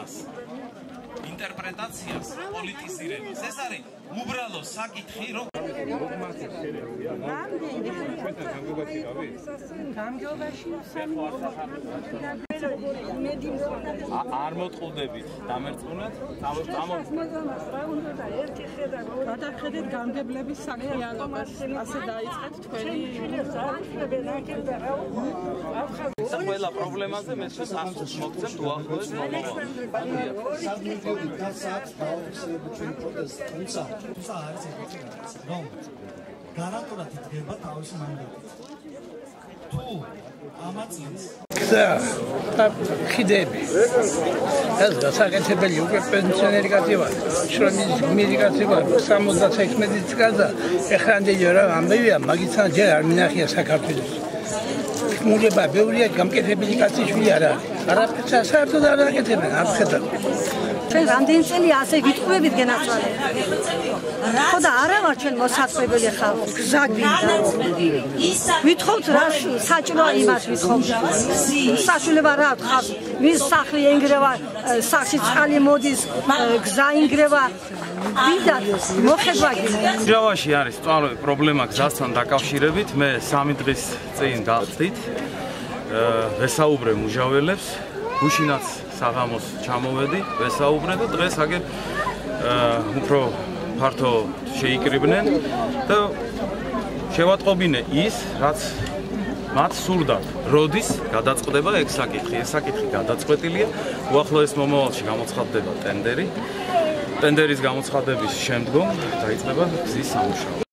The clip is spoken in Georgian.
გზას, ინტერპრეტაციას, პოლიტიზირებას. ეს არის უბრალო საკითხი, რომ არ მოტყუდებით დამერწმუნეთ, გადახედეთ გამგებლების საქმიანობას, ასე დაიწყეთ თქვენი ყველა პრობლემაზე მე სასწაულს მოგცემთ უახლოეს მომავალში. გარანტულად იდგება თავისი მანდატით. თუ ამაწინს ხიდები. ეს გასაკეთებელი უკვე პენსიონერი კაცი ვარ. შრომის კაცი ვარ. 76 წელს და ეხანდელი რა ამბებია, მაგიცა ჯერ არ მინახია საქართველოს. მურება ბევრია გამკეთებელი კაცი შვილი არა. არაფერს საერთოდ არ აკეთებენ, არ ხედავ. ჩვენ რამდენი წელი ასე ვიტყუებით გენაცვალე. ხო და არა ვარ ჩვენ მოსაწყობელი ხალხი, გზა გვინდა. ვითხოვთ რა საჭიროა იმას ვითხოვთ. საშუალება რა ხავს? ვის სახლი ენგრევა, სახლში წყალი მოდის, გზა ინგრევა. ვიდა მოხება გინდა. ჯავაში არის სწავლების პრობლემა გზასთან დაკავშირებით. მე 3 დღის წინ გავწდით. ვესაუბრე მუჟაველებს, გუშინაც საღამოს ჩამოვედი, ვესაუბრე და დღეს აგერ უფრო ფართო შეიკრიბნენ და შევატყობინე ის, რაც მათ სურდათ. როდის გადაწყდება ეგ საკითხი? ეს საკითხი გადაწყვეტილია. უახლოეს მომავალში გამოცხადდება ტენდერი. ტენდერის გამოცხადების შემდგომ დაიწყება გზის სამუშაო.